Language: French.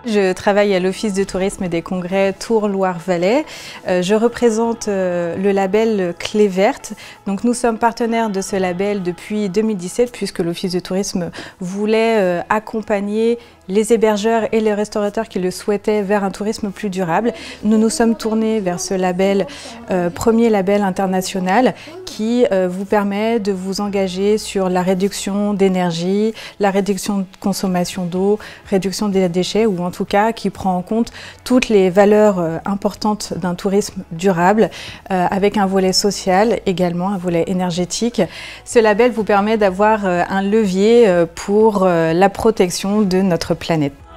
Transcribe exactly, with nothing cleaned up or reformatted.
Je travaille à l'Office de tourisme et des congrès Tours Loire-Vallée. Euh, je représente euh, le label Clé Verte. Donc, nous sommes partenaires de ce label depuis deux mille dix-sept puisque l'Office de tourisme voulait euh, accompagner les hébergeurs et les restaurateurs qui le souhaitaient vers un tourisme plus durable. Nous nous sommes tournés vers ce label, euh, premier label international, qui euh, vous permet de vous engager sur la réduction d'énergie, la réduction de consommation d'eau, réduction des déchets, ou en tout cas qui prend en compte toutes les valeurs euh, importantes d'un tourisme durable, euh, avec un volet social également, un volet énergétique. Ce label vous permet d'avoir euh, un levier euh, pour euh, la protection de notre planète.